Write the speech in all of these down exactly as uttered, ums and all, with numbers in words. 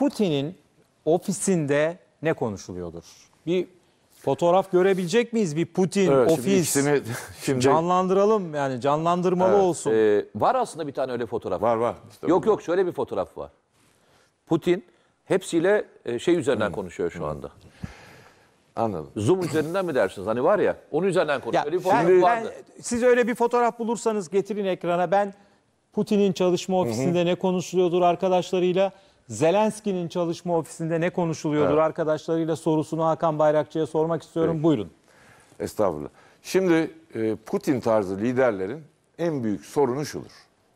Putin'in ofisinde ne konuşuluyordur? Bir fotoğraf görebilecek miyiz? Bir Putin Evet, ofis. şimdi ikisini- şimdi- Canlandıralım, yani canlandırmalı Evet. olsun. Ee, var aslında bir tane öyle fotoğraf. Var var. İşte Yok bu. yok şöyle bir fotoğraf var. Putin hepsiyle e, şey üzerinden konuşuyor şu anda. Anladım. Zoom üzerinden mi dersiniz? Hani var ya onun üzerinden Ya, konuşuyor. Öyle bir ben- fotoğraf ben- vardı. siz öyle bir fotoğraf bulursanız getirin ekrana. Ben Putin'in çalışma ofisinde ne konuşuluyordur arkadaşlarıyla, Zelenski'nin çalışma ofisinde ne konuşuluyordur Evet. arkadaşlarıyla sorusunu Hakan Bayrakçı'ya sormak istiyorum. Peki. Buyurun. Estağfurullah. Şimdi e, Putin tarzı liderlerin en büyük sorunu şudur.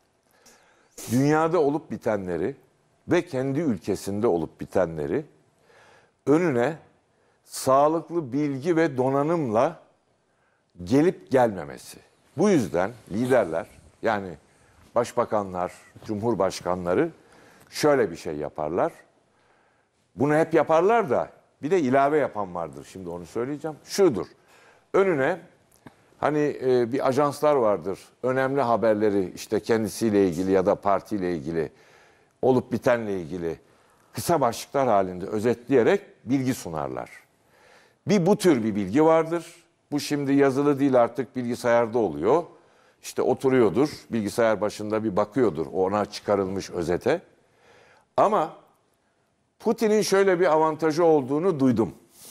Dünyada olup bitenleri ve kendi ülkesinde olup bitenleri önüne sağlıklı bilgi ve donanımla gelip gelmemesi. Bu yüzden liderler, yani başbakanlar, cumhurbaşkanları şöyle bir şey yaparlar. Bunu hep yaparlar da bir de ilave yapan vardır. Şimdi onu söyleyeceğim. Şudur. Önüne hani e, bir ajanslar vardır. Önemli haberleri işte kendisiyle ilgili ya da partiyle ilgili olup bitenle ilgili kısa başlıklar halinde özetleyerek bilgi sunarlar. Bir bu tür bir bilgi vardır. Bu şimdi yazılı değil, artık bilgisayarda oluyor. İşte oturuyordur, bilgisayar başında bir bakıyordur ona çıkarılmış özete. Ama Putin'in şöyle bir avantajı olduğunu duydum.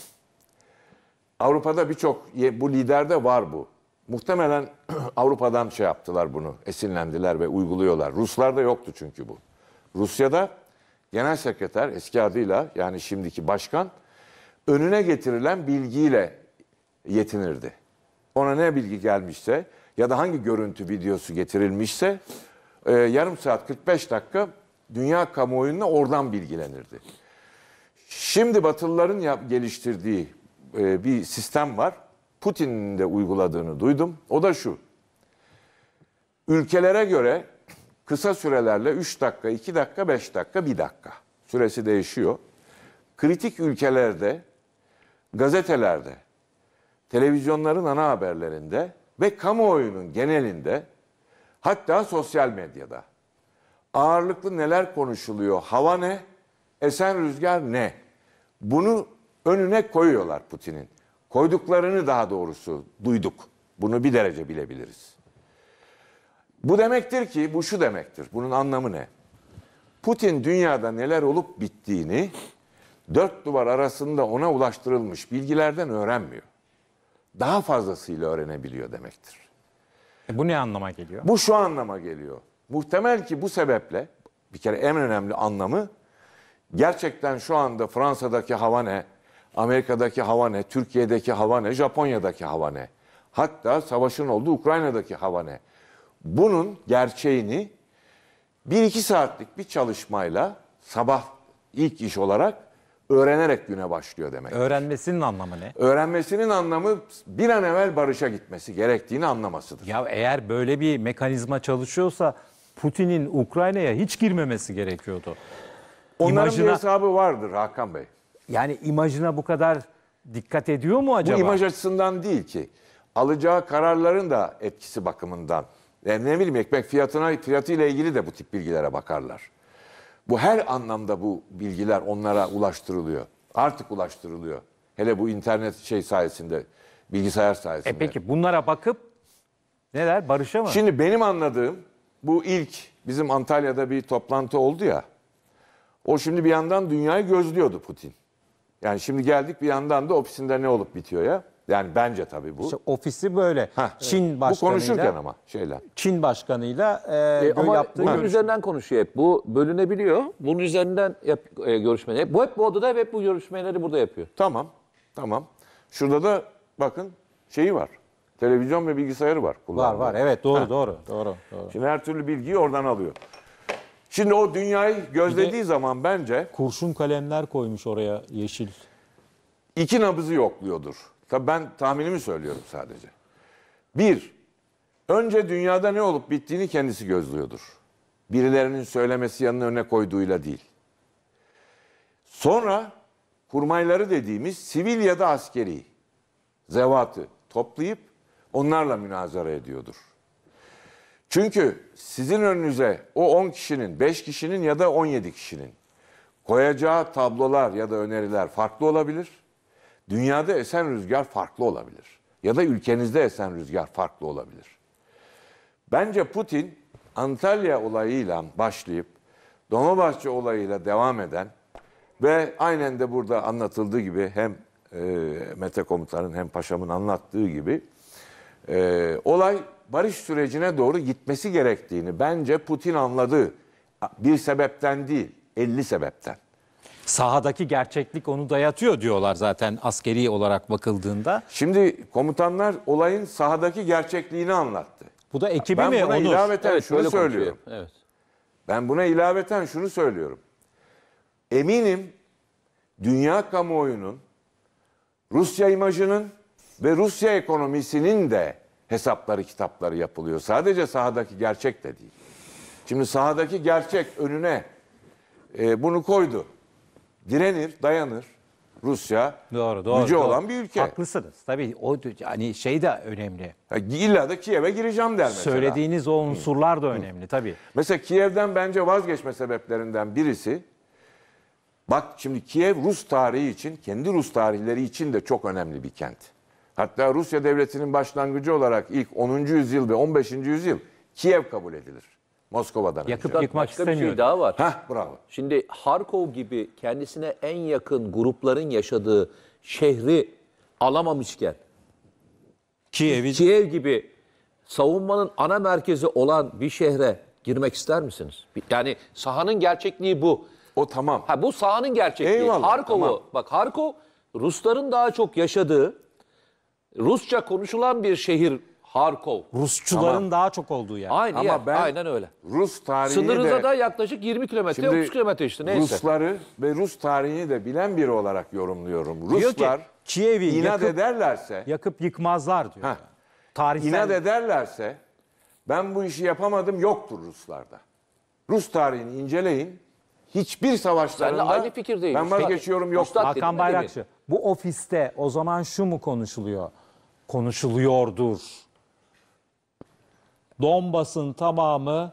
Avrupa'da birçok, bu liderde var bu. Muhtemelen Avrupa'dan şey yaptılar bunu, esinlendiler ve uyguluyorlar. Ruslarda yoktu çünkü bu. Rusya'da genel sekreter, eski adıyla yani şimdiki başkan, önüne getirilen bilgiyle yetinirdi. Ona ne bilgi gelmişse ya da hangi görüntü videosu getirilmişse e, yarım saat kırk beş dakika dünya kamuoyuna oradan bilgilenirdi. Şimdi Batılıların yap, geliştirdiği e, bir sistem var. Putin'in de uyguladığını duydum. O da şu. Ülkelere göre kısa sürelerle üç dakika, iki dakika, beş dakika, bir dakika süresi değişiyor. Kritik ülkelerde, gazetelerde, televizyonların ana haberlerinde ve kamuoyunun genelinde, hatta sosyal medyada ağırlıklı neler konuşuluyor, hava ne, esen rüzgar ne? Bunu önüne koyuyorlar Putin'in. Koyduklarını daha doğrusu duyduk. Bunu bir derece bilebiliriz. Bu demektir ki, bu şu demektir. Bunun anlamı ne? Putin dünyada neler olup bittiğini dört duvar arasında ona ulaştırılmış bilgilerden öğrenmiyor. Daha fazlasıyla öğrenebiliyor demektir. E, bu ne anlama geliyor? Bu şu anlama geliyor. Muhtemel ki bu sebeple bir kere en önemli anlamı gerçekten şu anda Fransa'daki hava ne, Amerika'daki hava ne, Türkiye'deki hava ne, Japonya'daki hava ne, hatta savaşın olduğu Ukrayna'daki hava ne. Bunun gerçeğini bir iki saatlik bir çalışmayla sabah ilk iş olarak öğrenerek güne başlıyor demek. Öğrenmesinin anlamı ne? Öğrenmesinin anlamı bir an evvel barışa gitmesi gerektiğini anlamasıdır. Ya eğer böyle bir mekanizma çalışıyorsa Putin'in Ukrayna'ya hiç girmemesi gerekiyordu. Onların İmajına- bir hesabı vardır Hakan Bey. Yani imajına bu kadar dikkat ediyor mu acaba? Bu imaj açısından değil ki. Alacağı kararların da etkisi bakımından. Yani ne bileyim, ekmek fiyatına fiyatıyla ilgili de bu tip bilgilere bakarlar. Bu her anlamda bu bilgiler onlara ulaştırılıyor. Artık ulaştırılıyor. Hele bu internet şey sayesinde, bilgisayar sayesinde. E peki bunlara bakıp ne der? Barış'a mı? Şimdi benim anladığım, bu ilk bizim Antalya'da bir toplantı oldu ya. O şimdi bir yandan dünyayı gözlüyordu Putin. Yani şimdi geldik bir yandan da ofisinde ne olup bitiyor ya. Yani bence tabii bu. İşte ofisi böyle. Heh, Çin Bu başkanıyla, konuşurken ama şeyler. Çin başkanıyla e, E, ama yaptığı bunun görüşme. üzerinden konuşuyor hep. Bu bölünebiliyor. Bunun üzerinden yap, e, görüşmeleri. Bu hep bu odada hep bu görüşmeleri burada yapıyor. Tamam, tamam. Şurada da bakın şeyi var. Televizyon ve bilgisayarı var. Var kullandığı. var, evet, doğru Ha. doğru doğru doğru. Şimdi her türlü bilgiyi oradan alıyor. Şimdi o dünyayı gözlediği zaman bence Kurşun kalemler koymuş oraya, yeşil. iki nabızı yokluyordur. Tabii ben tahminimi söylüyorum sadece. Bir, önce dünyada ne olup bittiğini kendisi gözlüyordur. Birilerinin söylemesi yanına önüne koyduğuyla değil. Sonra kurmayları dediğimiz sivil ya da askeri zevatı toplayıp onlarla münazara ediyordur. Çünkü sizin önünüze o on kişinin, beş kişinin ya da on yedi kişinin koyacağı tablolar ya da öneriler farklı olabilir. Dünyada esen rüzgar farklı olabilir. Ya da ülkenizde esen rüzgar farklı olabilir. Bence Putin Antalya olayıyla başlayıp Dolmabahçe olayıyla devam eden ve aynen de burada anlatıldığı gibi hem e, Mete Komutan'ın hem Paşam'ın anlattığı gibi e, olay barış sürecine doğru gitmesi gerektiğini bence Putin anladı. Bir sebepten değil, elli sebepten. Sahadaki gerçeklik onu dayatıyor diyorlar zaten askeri olarak bakıldığında. Şimdi komutanlar olayın sahadaki gerçekliğini anlattı. Bu da ekibi Ben mi buna Onur? ilaveten Evet, şunu böyle söylüyorum. konuşuyor. Evet. Ben buna ilaveten şunu söylüyorum. Eminim dünya kamuoyunun, Rusya imajının ve Rusya ekonomisinin de hesapları, kitapları yapılıyor. Sadece sahadaki gerçek de değil. Şimdi sahadaki gerçek önüne e, bunu koydu. Direnir, dayanır. Rusya Doğru, doğru. gücü doğru. olan bir ülke. Haklısınız. Tabii o yani şey de önemli. Ha, İlla da Kiev'e gireceğim der mesela. Söylediğiniz o unsurlar da önemli tabii. Mesela Kiev'den bence vazgeçme sebeplerinden birisi, bak şimdi Kiev Rus tarihi için, kendi Rus tarihleri için de çok önemli bir kent. Hatta Rusya devletinin başlangıcı olarak ilk onuncu yüzyıl ve on beşinci yüzyıl Kiev kabul edilir. Moskova'dan Yakıp önce. yıkmak Başka bir şey istemiyor. daha var. Heh, bravo. Şimdi Harkov gibi kendisine en yakın grupların yaşadığı şehri alamamışken Kiev'i Kiev gibi savunmanın ana merkezi olan bir şehre girmek ister misiniz? Yani sahanın gerçekliği bu. O tamam. Ha, bu sahanın gerçekliği. Eyvallah, Harkov'u, tamam. bak Harkov Rusların daha çok yaşadığı, Rusça konuşulan bir şehir Harkov. Rusçuların Tamam. daha çok olduğu yer. Aynı Ama yer, ben aynen öyle. Rus tarihini Sınırınıza de, da yaklaşık yirmi kilometre, Şimdi otuz kilometre işte neyse. Rusları ve Rus tarihini de bilen biri olarak yorumluyorum. Diyor ki Ruslar Kiev'i inat yakıp, ederlerse, yakıp yıkmazlar diyor. Heh. Tarihsel inat ederlerse ben bu işi yapamadım yoktur Ruslarda. Rus tarihini inceleyin. Hiçbir savaşlarında Seninle aynı fikirdeyim. ben vazgeçiyorum Üstad- yoktur. Üstad- Hakan Dedim mi Bayrakçı, bu ofiste o zaman şu mu konuşuluyor? Konuşuluyordur. Donbas'ın tamamı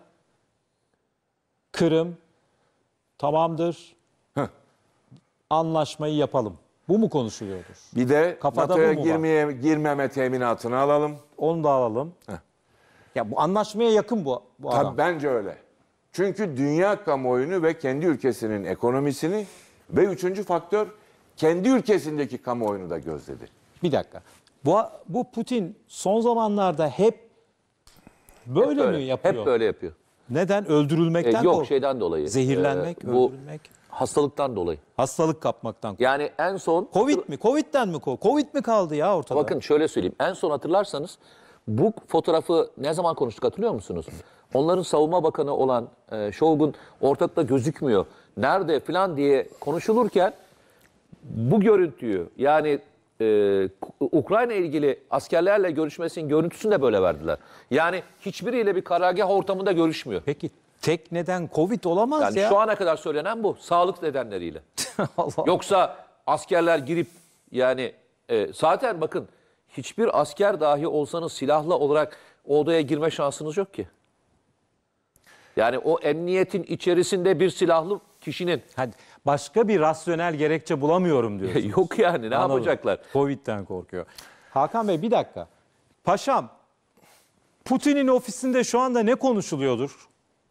Kırım tamamdır. Heh. Anlaşmayı yapalım. Bu mu konuşuluyordur? Bir de Kafada NATO'ya bu mu var? girmeye, girmeme teminatını alalım. Onu da alalım. Ya bu anlaşmaya yakın bu, bu adam. Tabii bence öyle. Çünkü dünya kamuoyunu ve kendi ülkesinin ekonomisini ve üçüncü faktör kendi ülkesindeki kamuoyunu da gözledi. Bir dakika. Bu, bu Putin son zamanlarda hep böyle Hep mi böyle, yapıyor? Hep böyle yapıyor. Neden? Öldürülmekten E, yok kork- şeyden dolayı. Zehirlenmek, e, bu öldürülmek. hastalıktan dolayı. Hastalık kapmaktan. Yani en son Covid mi? Covid'den mi? ko- Covid mi kaldı ya ortada? bakın şöyle söyleyeyim. En son hatırlarsanız bu fotoğrafı ne zaman konuştuk hatırlıyor musunuz? Onların savunma bakanı olan e, Shogun ortalıkta gözükmüyor. Nerede falan diye konuşulurken bu görüntüyü yani e, Ukrayna ilgili askerlerle görüşmesinin görüntüsünü de böyle verdiler. Yani hiçbiriyle bir karargah ortamında görüşmüyor. Peki tek neden Covid olamaz Yani ya. şu ana kadar söylenen bu. Sağlık nedenleriyle. Allah. Yoksa askerler girip yani e, zaten bakın hiçbir asker dahi olsanız silahlı olarak o odaya girme şansınız yok ki. Yani o emniyetin içerisinde bir silahlı kişinin Hadi başka bir rasyonel gerekçe bulamıyorum diyorsun. yok yani ne Anladım. yapacaklar? Covid'den korkuyor. Hakan Bey bir dakika. Paşam, Putin'in ofisinde şu anda ne konuşuluyordur?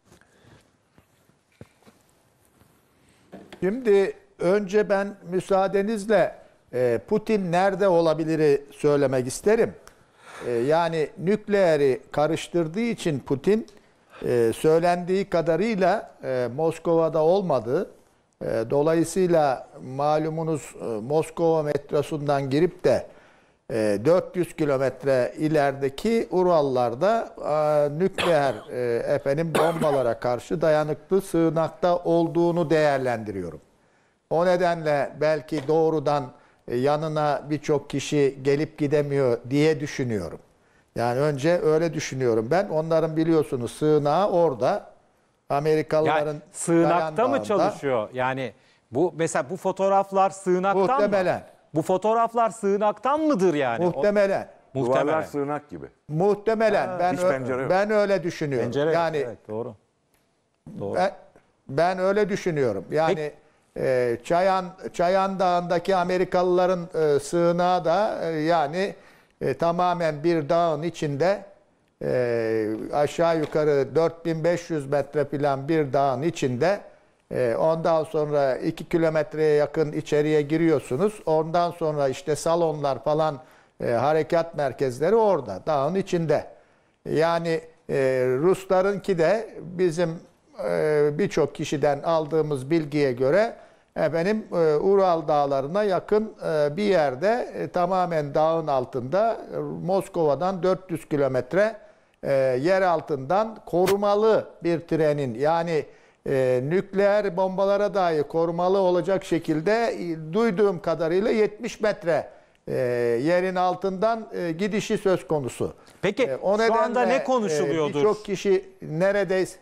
Şimdi önce ben müsaadenizle e, Putin nerede olabiliri söylemek isterim. E, Yani nükleeri karıştırdığı için Putin e, söylendiği kadarıyla e, Moskova'da olmadı. E, Dolayısıyla malumunuz e, Moskova metrosundan girip de e, dört yüz kilometre ilerideki Urallarda e, nükleer e, efendim bombalara karşı dayanıklı sığınakta olduğunu değerlendiriyorum. O nedenle belki doğrudan e, yanına birçok kişi gelip gidemiyor diye düşünüyorum. Yani önce öyle düşünüyorum ben. Onların biliyorsunuz sığınağı orada. Amerikalıların Yani sığınakta mı Dağı'nda. çalışıyor? Yani bu mesela bu fotoğraflar sığınaktan mı? Muhtemelen. Bu fotoğraflar sığınaktan mıdır yani? Muhtemelen. O- Duvarlar muhtemelen. sığınak gibi. Muhtemelen. ben hiç ö- pencere yok. ben öyle düşünüyorum. Pencere, yani evet, doğru. Doğru. Ben, ben öyle düşünüyorum. Yani Peki, e, Çayan Çayan Dağı'ndaki Amerikalıların e, sığınağı da e, yani e, tamamen bir dağın içinde e, aşağı yukarı dört bin beş yüz metre falan bir dağın içinde. E, ondan sonra iki kilometreye yakın içeriye giriyorsunuz. Ondan sonra işte salonlar falan, e, harekat merkezleri orada dağın içinde. Yani e, Ruslarınki de bizim e, birçok kişiden aldığımız bilgiye göre efendim e, Ural dağlarına yakın e, bir yerde e, tamamen dağın altında e, Moskova'dan dört yüz kilometre e, yer altından korumalı bir trenin, yani e, nükleer bombalara dahi korumalı olacak şekilde e, duyduğum kadarıyla yetmiş metre e, yerin altından e, gidişi söz konusu. Peki E, o şu anda nedenle, ne konuşuluyordur? E, birçok kişi neredeyse...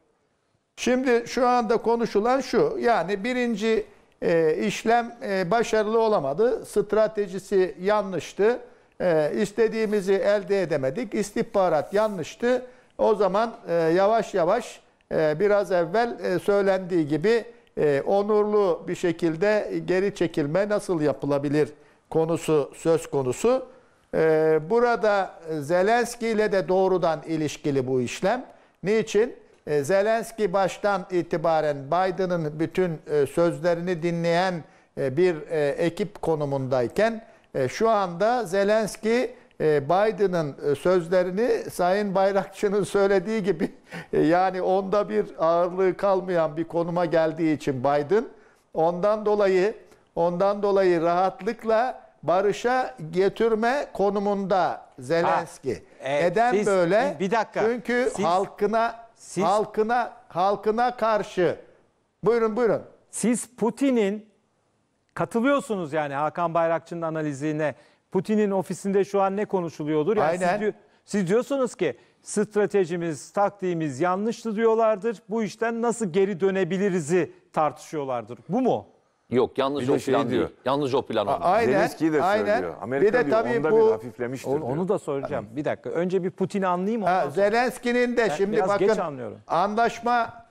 Şimdi şu anda konuşulan şu, yani birinci e, işlem e, başarılı olamadı, stratejisi yanlıştı, e, istediğimizi elde edemedik, istihbarat yanlıştı. O zaman e, yavaş yavaş e, biraz evvel e, söylendiği gibi e, onurlu bir şekilde geri çekilme nasıl yapılabilir konusu söz konusu. E, burada Zelenski ile de doğrudan ilişkili bu işlem. Niçin? Zelenski baştan itibaren Biden'ın bütün sözlerini dinleyen bir ekip konumundayken şu anda Zelenski Biden'ın sözlerini Sayın Bayrakçı'nın söylediği gibi yani onda bir ağırlığı kalmayan bir konuma geldiği için Biden ondan dolayı ondan dolayı rahatlıkla barışa getirme konumunda Zelenski. Ha, e, Neden siz, böyle? Bir dakika. Çünkü Siz, halkına siz, halkına halkına karşı. Buyurun buyurun. Siz Putin'in katılıyorsunuz yani Hakan Bayrakçı'nın analizine. Putin'in ofisinde şu an ne konuşuluyordur? Yani Aynen. Siz, siz diyorsunuz ki stratejimiz, taktiğimiz yanlıştı diyorlardır. Bu işten nasıl geri dönebiliriz'i tartışıyorlardır. Bu mu? Yok, yalnızca Bir o de şey plan diyor. değil. Yalnızca o plan oldu. Aynen. Zelenski de aynen. söylüyor. Amerika Bir de diyor tabii onda bu bir hafiflemiştir Onu, diyor. onu da soracağım. Bir dakika. Önce bir Putin'i anlayayım. ondan Ha, sonra- Zelenski'nin de Ben şimdi biraz bakın geç anlıyorum. anlaşma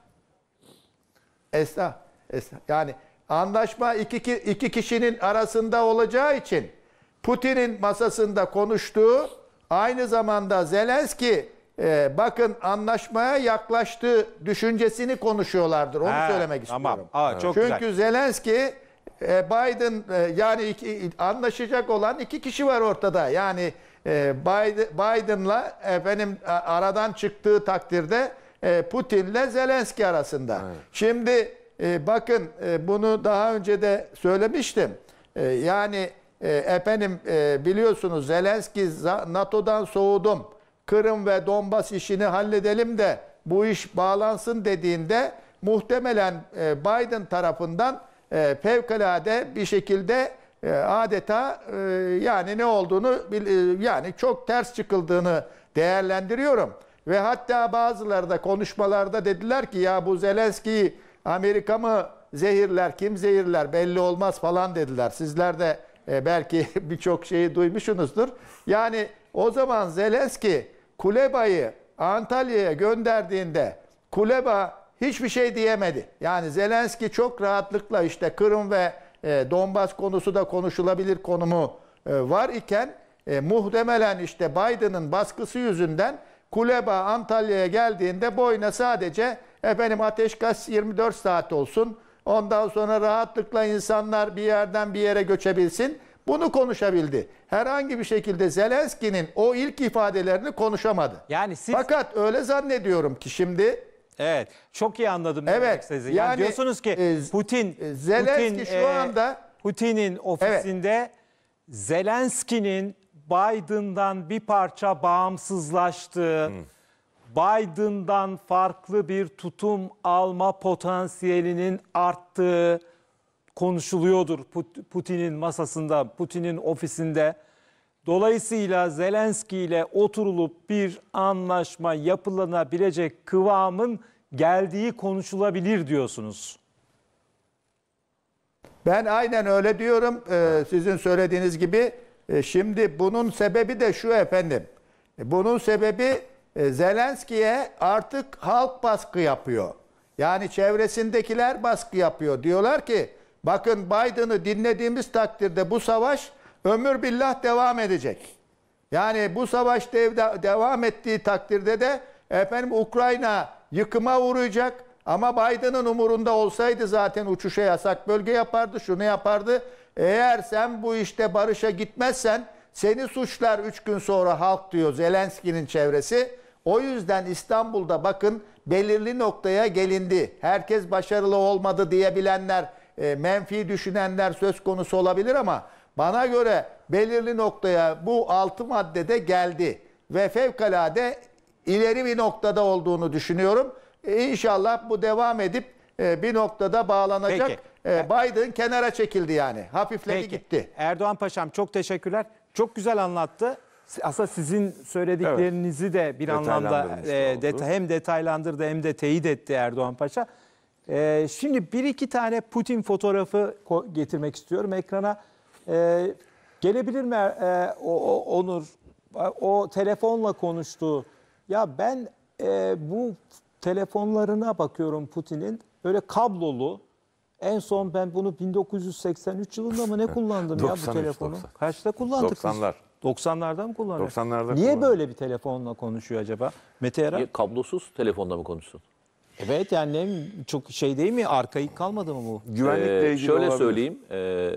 Esna, Esna yani anlaşma iki, ki- iki kişinin arasında olacağı için Putin'in masasında konuştuğu, aynı zamanda Zelenski e, bakın anlaşmaya yaklaştığı düşüncesini konuşuyorlardır. Onu Ha, söylemek tamam. istiyorum. Aa, çok Çünkü güzel. Zelenski, e, Biden e, yani iki, anlaşacak olan iki kişi var ortada. Yani e, Biden, Biden'la efendim a- aradan çıktığı takdirde e, Putin'le Zelenski arasında. Şimdi e, bakın e, bunu daha önce de söylemiştim. E, yani e, efendim e, biliyorsunuz Zelenski za- NATO'dan soğudum. Kırım ve Donbas işini halledelim de bu iş bağlansın dediğinde muhtemelen e, Biden tarafından e, fevkalade bir şekilde e, adeta e, yani ne olduğunu bil- e, yani çok ters çıkıldığını değerlendiriyorum. Ve hatta bazıları da konuşmalarda dediler ki ya bu Zelenski'yi Amerika mı zehirler, kim zehirler belli olmaz falan dediler. Sizler de e, belki birçok şeyi duymuşsunuzdur. Yani o zaman Zelenski Kuleba'yı Antalya'ya gönderdiğinde Kuleba hiçbir şey diyemedi. Yani Zelenski çok rahatlıkla işte Kırım ve e, Donbas konusu da konuşulabilir konumu e, var iken e, muhtemelen işte Biden'ın baskısı yüzünden Kuleba Antalya'ya geldiğinde boyuna sadece efendim ateşkes yirmi dört saat olsun. Ondan sonra rahatlıkla insanlar bir yerden bir yere göçebilsin. Bunu konuşabildi. Herhangi bir şekilde Zelenski'nin o ilk ifadelerini konuşamadı. Yani siz Fakat öyle zannediyorum ki şimdi evet çok iyi anladım. ne Evet, demek istediğinizi. yani, Yani, diyorsunuz ki e, Putin e, Zelenski Putin, şu e, anda- Putin'in ofisinde Zelenski'nin Biden'dan bir parça bağımsızlaştığı, Biden'dan farklı bir tutum alma potansiyelinin arttığı konuşuluyordur Put- Putin'in masasında, Putin'in ofisinde. Dolayısıyla Zelenski ile oturulup bir anlaşma yapılabilecek kıvamın geldiği konuşulabilir diyorsunuz. ben aynen öyle diyorum. Ee, sizin söylediğiniz gibi. E, şimdi bunun sebebi de şu efendim. E, bunun sebebi e, Zelenski'ye artık halk baskı yapıyor. Yani çevresindekiler baskı yapıyor. Diyorlar ki bakın Biden'ı dinlediğimiz takdirde bu savaş ömür billah devam edecek. Yani bu savaş dev- devam ettiği takdirde de efendim Ukrayna yıkıma uğrayacak. Ama Biden'ın umurunda olsaydı zaten uçuşa yasak bölge yapardı, şunu yapardı. Eğer sen bu işte barışa gitmezsen seni suçlar üç gün sonra halk diyor Zelenski'nin çevresi. O yüzden İstanbul'da bakın belirli noktaya gelindi. Herkes başarılı olmadı diyebilenler, e, menfi düşünenler söz konusu olabilir ama bana göre belirli noktaya bu altı maddede geldi. Ve fevkalade ileri bir noktada olduğunu düşünüyorum. E, İnşallah bu devam edip e, bir noktada bağlanacak. Peki. E, Biden kenara çekildi yani. Hafifledi Peki. gitti. Erdoğan Paşam çok teşekkürler. Çok güzel anlattı. Aslında sizin söylediklerinizi de bir anlamda Detaylandırmış da e, oldu. deta- hem detaylandırdı hem de teyit etti Erdoğan Paşa. E, şimdi bir iki tane Putin fotoğrafı ko- getirmek istiyorum ekrana. E, gelebilir mi e, o, o- Onur? O telefonla konuştuğu. Ya ben e, bu telefonlarına bakıyorum Putin'in. Böyle kablolu. En son ben bunu bin dokuz yüz seksen üç yılında mı ne kullandım ya bu doksan üç, telefonu? doksan. Kaçta kullandık biz? doksanlar. doksanlarda mı kullanıyor? doksanlarda Niye kullanıyor. böyle bir telefonla konuşuyor acaba? Mete Yarar? Niye kablosuz telefonda mı konuşsun? Evet yani ne, çok şey değil mi? Arkaik kalmadı mı bu? Güvenlikle Ee, ilgili şöyle olabilir. söyleyeyim. e,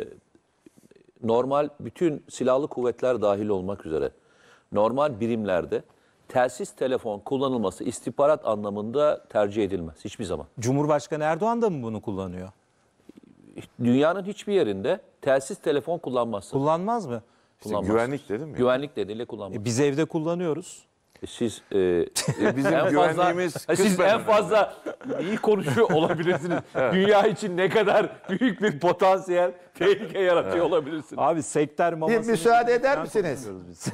normal bütün silahlı kuvvetler dahil olmak üzere normal birimlerde telsiz telefon kullanılması istihbarat anlamında tercih edilmez hiçbir zaman. Cumhurbaşkanı Erdoğan da mı bunu kullanıyor? Dünyanın hiçbir yerinde telsiz telefon kullanmazsın. Kullanmaz mı? İşte kullanmaz. güvenlik dedim ya. Güvenlik nedeniyle kullanmaz. E, biz evde kullanıyoruz. E, Siz e, E, bizim en fazla, güvenliğimiz siz kısmen en önemli. fazla iyi konuşuyor olabilirsiniz. Dünya için ne kadar büyük bir potansiyel tehlike yaratıyor olabilirsiniz. Abi sektör mamasını... müsaade eder falan misiniz? konuşuyoruz biz.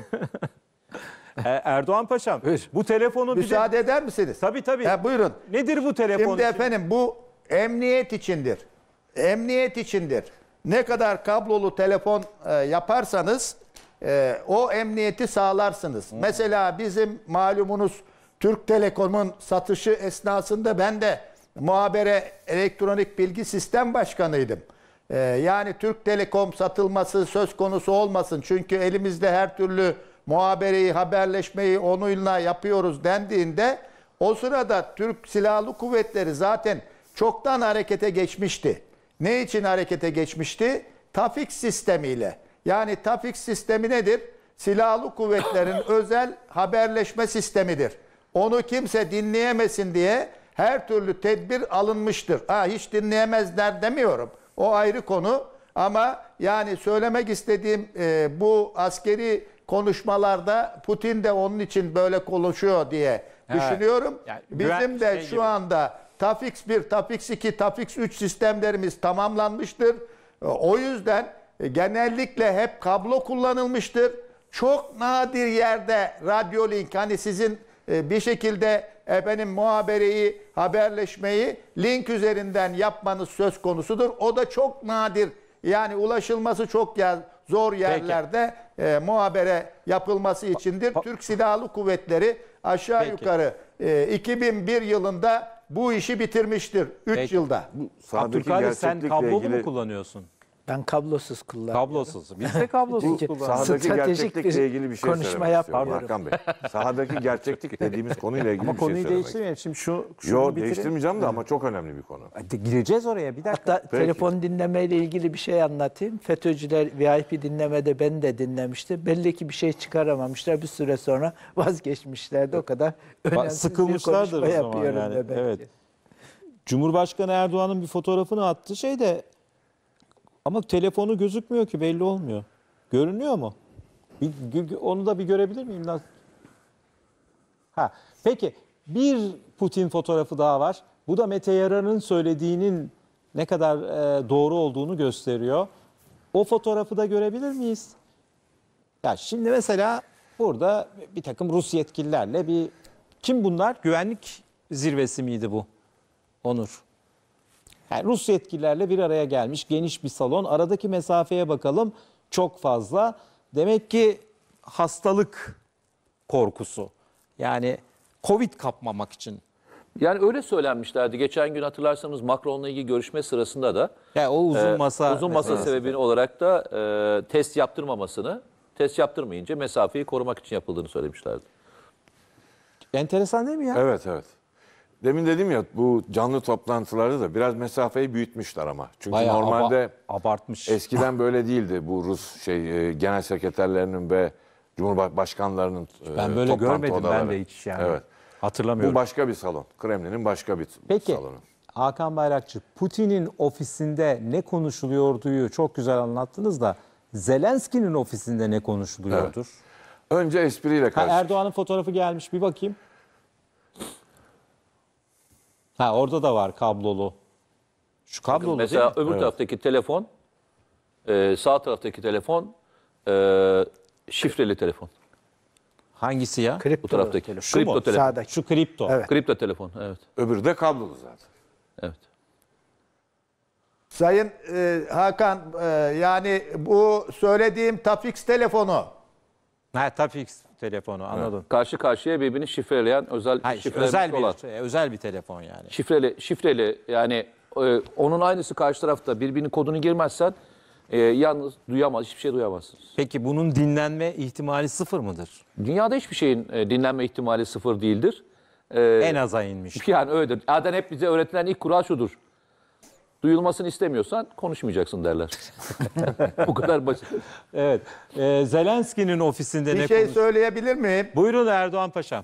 E, Erdoğan Paşam bu telefonu bir de... Müsaade eder misiniz? Tabii tabii. Ha, buyurun. Nedir bu telefon? Şimdi efendim bu emniyet içindir. Emniyet içindir. Ne kadar kablolu telefon e, yaparsanız e, o emniyeti sağlarsınız. Mesela bizim malumunuz Türk Telekom'un satışı esnasında ben de muhabere elektronik bilgi sistem başkanıydım. E, yani Türk Telekom satılması söz konusu olmasın. Çünkü elimizde her türlü muhabereyi, haberleşmeyi onunla yapıyoruz dendiğinde o sırada Türk Silahlı Kuvvetleri zaten çoktan harekete geçmişti. Ne için harekete geçmişti? Tafix sistemiyle. Yani Tafix sistemi nedir? Silahlı kuvvetlerin özel haberleşme sistemidir. Onu kimse dinleyemesin diye her türlü tedbir alınmıştır. Ha, hiç dinleyemezler demiyorum. O ayrı konu. Ama yani söylemek istediğim e, bu askeri konuşmalarda Putin de onun için böyle konuşuyor diye Evet. düşünüyorum. Yani güven- Bizim de şey şu gibi. anda Tafix bir, Tafix iki, Tafix üç sistemlerimiz tamamlanmıştır. O yüzden e, genellikle hep kablo kullanılmıştır. Çok nadir yerde radyolink, hani sizin e, bir şekilde efendim muhabereyi, haberleşmeyi link üzerinden yapmanız söz konusudur. O da çok nadir. Yani ulaşılması çok yer, zor yerlerde e, muhabere yapılması içindir. Türk Silahlı Kuvvetleri aşağı Peki. yukarı e, iki bin bir yılında bu işi bitirmiştir. üç Peki. yılda. Sahadaki Abdülkadir sen gerçeklikle kablolu ilgili- mu kullanıyorsun? Ben kablosuz kullanıyorum. Kablosuz. Biz de kablosuz Çünkü kullanıyoruz. Sahadaki Stratejik gerçeklikle bir ilgili bir şey konuşma söylemek istiyorum yapmıyorum. Hakan Bey. Sahadaki gerçeklik dediğimiz konuyla ilgili Ama bir şey konuyu söylemek değiştirmeyelim. Şimdi şu, şunu Yo bitirelim. değiştirmeyeceğim de ama çok önemli bir konu. Hadi gireceğiz oraya bir dakika. Hatta telefon dinlemeyle ilgili bir şey anlatayım. FETÖ'cüler V I P dinlemede beni de dinlemişti. Belli ki bir şey çıkaramamışlar. Bir süre sonra vazgeçmişlerdi. O kadar önemsiz bir Sıkılmışlardır konuşma o zaman yapıyorum yani. demek ki. Evet. Cumhurbaşkanı Erdoğan'ın bir fotoğrafını attı şeyde ama telefonu gözükmüyor ki, belli olmuyor. Görünüyor mu? Bir, gö- onu da bir görebilir miyim? Nasıl? Ha, peki bir Putin fotoğrafı daha var. Bu da Mete Yarar'ın söylediğinin ne kadar e, doğru olduğunu gösteriyor. O fotoğrafı da görebilir miyiz? Ya şimdi mesela burada bir takım Rus yetkililerle bir... Kim bunlar? Güvenlik zirvesi miydi bu? Onur. Yani Rus yetkililerle bir araya gelmiş geniş bir salon. Aradaki mesafeye bakalım, çok fazla. Demek ki hastalık korkusu. Yani Covid kapmamak için Yani öyle söylenmişlerdi. Geçen gün hatırlarsanız Macron'la ilgili görüşme sırasında da Yani o uzun e, masa uzun masa meselesi. sebebi olarak da e, test yaptırmamasını, test yaptırmayınca mesafeyi korumak için yapıldığını söylemişlerdi. Enteresan değil mi ya? Evet, evet. Demin dedim ya, bu canlı toplantılarda da biraz mesafeyi büyütmüşler ama. Çünkü Bayağı normalde aba- abartmış. eskiden böyle değildi bu Rus şey e, genel sekreterlerinin ve Cumhurbaşkanlarının e, Ben böyle toplantı görmedim ben odaları. de hiç yani. Evet. Hatırlamıyorum. Bu başka bir salon. Kremlin'in başka bir Peki salonu. Hakan Bayrakçı, Putin'in ofisinde ne konuşuluyorduyu çok güzel anlattınız da Zelenski'nin ofisinde ne konuşuluyordur? Önce espriyle Ha, karşı. Erdoğan'ın fotoğrafı gelmiş, bir bakayım. Ha, orada da var kablolu. Şu kablolu Mesela değil mi? öbür taraftaki telefon, e, sağ taraftaki telefon e, şifreli telefon. Hangisi ya? Kripto Bu taraftaki. telefon. Şu mu? Kripto telefon. Sağdaki. Şu kripto. Evet. Kripto telefon, evet. Öbürü de kablolu zaten. Evet. Sayın e, Hakan, e, yani bu söylediğim Tafix telefonu Ha, Tafix telefonu, anladım. Karşı karşıya birbirini şifreleyen özel Hayır, şifrelenmiş özel olan. bir özel bir telefon yani. Şifreli, şifreli yani e, onun aynısı karşı tarafta birbirinin kodunu girmezsen e, yalnız duyamaz, hiçbir şey duyamazsınız. Peki bunun dinlenme ihtimali sıfır mıdır? Dünyada hiçbir şeyin e, dinlenme ihtimali sıfır değildir. E, En aza inmiş. Yani öyledir. Zaten hep bize öğretilen ilk kural şudur. Duyulmasını istemiyorsan konuşmayacaksın derler. Bu kadar basit. Evet. Ee, Zelenski'nin ofisinde bir ne şey konuş- söyleyebilir miyim? Buyurun Erdoğan Paşam.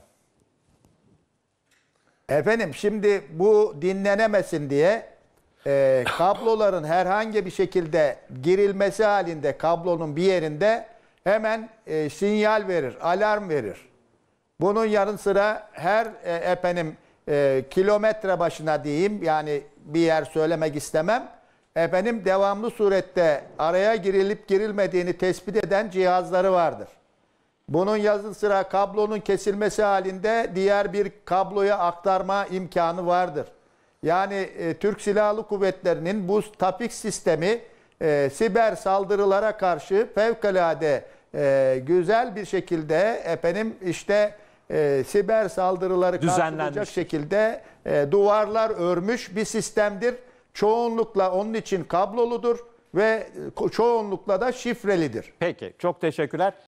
Efendim şimdi bu dinlenemesin diye e, kabloların herhangi bir şekilde girilmesi halinde kablonun bir yerinde hemen e, sinyal verir, alarm verir. Bunun yanı sıra her e, efendim e, kilometre başına diyeyim, yani bir yer söylemek istemem. Efendim devamlı surette araya girilip girilmediğini tespit eden cihazları vardır. Bunun yanı sıra kablonun kesilmesi halinde diğer bir kabloya aktarma imkanı vardır. Yani e, Türk Silahlı Kuvvetleri'nin bu Tafix sistemi e, siber saldırılara karşı fevkalade e, güzel bir şekilde efendim işte e, siber saldırıları karşılayacak Düzenlenmiş. şekilde e, duvarlar örmüş bir sistemdir. Çoğunlukla onun için kabloludur ve e, çoğunlukla da şifrelidir. Peki, çok teşekkürler.